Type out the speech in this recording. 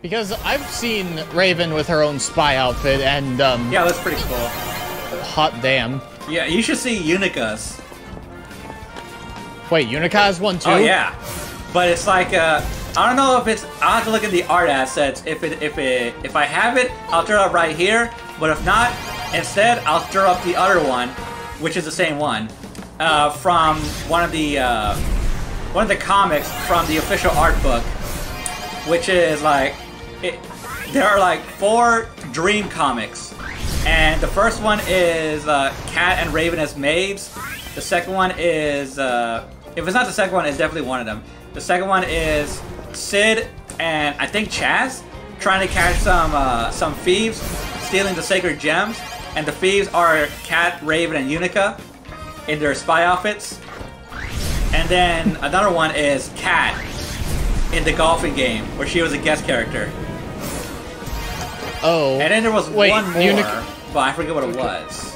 Because I've seen Raven with her own spy outfit, and yeah, that's pretty cool. Hot damn. Yeah, you should see Unica's. Wait, Yunica has one too? Oh yeah, but it's like I don't know if it's. I'll have to look at the art assets. If I have it, I'll throw it up right here. But if not, instead I'll throw up the other one, which is the same one, from one of the comics from the official art book, which is like there are like 4 Dream comics, and the first one is Cat and Raven as maids. The second one is if it's not the second one, it's definitely one of them. The second one is Sid and I think Chaz trying to catch some thieves stealing the sacred gems, and the thieves are Cat, Raven, and Yunica in their spy outfits. And then another one is Cat in the golfing game where she was a guest character. Oh. And then there was one more, Yunica... but I forget what it was.